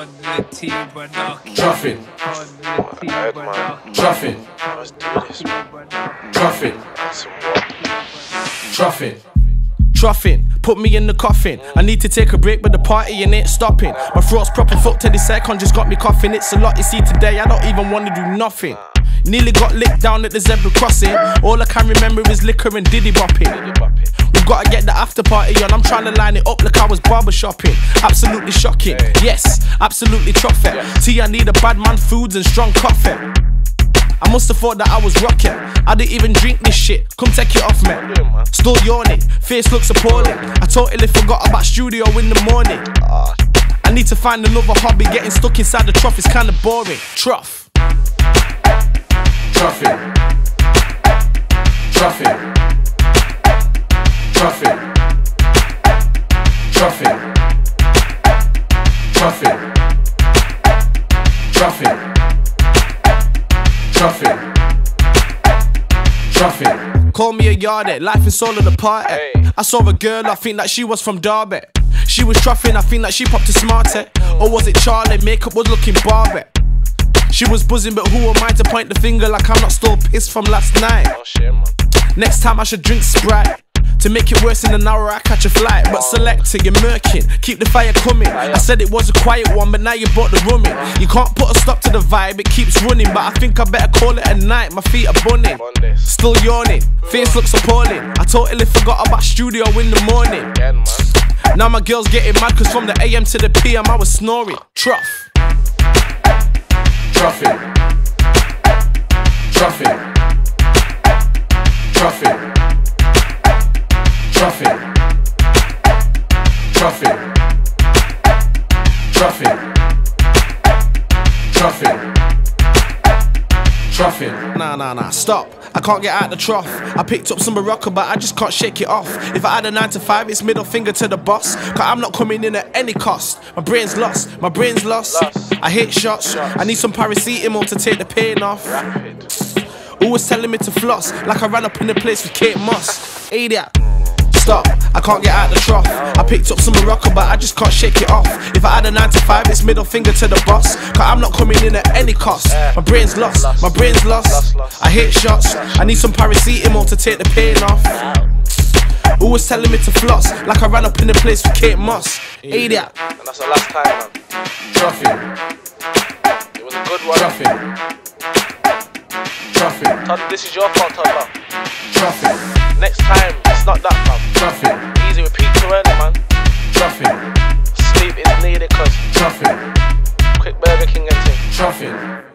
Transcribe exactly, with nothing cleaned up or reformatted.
Truffin. Truffin. Let's do this, man. Truffin. Truffin. Truffin, put me in the coffin. I need to take a break, but the party and ain't stopping. My throat's proper fucked to the second, just got me coughing. It's a lot you see today, I don't even wanna do nothing. Nearly got licked down at the zebra crossing. All I can remember is liquor and diddy bopping. We've gotta get the after party on. I'm trying to line it up like I was barber shopping. Absolutely shocking, yes, absolutely truffin'. Tea, I need a bad man foods and strong coffee. I must have thought that I was rocking. I didn't even drink this shit. Come take it off, man. Still yawning, face looks appalling. I totally forgot about studio in the morning. I need to find another hobby. Getting stuck inside the trough is kinda boring. Trough. Truffin. Truffin. Truffin. Truffin. Truffin. Truffin. Truffin. Truffin. Call me a yardie, life is all of the party. I saw a girl, I think that she was from Derby. She was truffing, I think that she popped a smarty. Or was it Charlie, makeup was looking Barbie. She was buzzing, but who am I to point the finger like I'm not still pissed from last night? Oh shit, man. Next time I should drink Sprite. To make it worse in an hour I catch a flight. But selector, you're murking, keep the fire coming. I said it was a quiet one, but now you bought the rum in. You can't put a stop to the vibe, it keeps running. But I think I better call it a night, my feet are bunning. Still yawning, face looks appalling. I totally forgot about studio in the morning. Now my girl's getting mad cause from the A M to the P M I was snoring. Truff. Truffin. Truffin. Truffin. Truffin. Truffin. Truffin. Truffin. Truffin. Nah, nah, nah, stop. I can't get out the trough. I picked up some Morocco, but I just can't shake it off. If I had a nine to five, it's middle finger to the boss. Cause I'm not coming in at any cost. My brain's lost, my brain's lost. I hate shots. I need some paracetamol to take the pain off. Who was telling me to floss? Like I ran up in the place with Kate Moss. Idiot. Stop, I can't get out the trough. I picked up some Morocco, but I just can't shake it off. If I had a nine to five, it's middle finger to the boss. Cause I'm not coming in at any cost. My brain's lost, my brain's lost. I hate shots. I need some paracetamol to take the pain off. Who was telling me to floss? Like I ran up in the place with Kate Moss. Idiot. And that's the last time, man. Truffin. It was a good one. Truffin. Truffin. Todd, this is your fault, Todd. Truffin. Next time, it's not that, fam. Truffin. Easy, repeat to early, man. Truffin. Sleep is needed, cause Truffin. quick Burger King and thing. Truffin.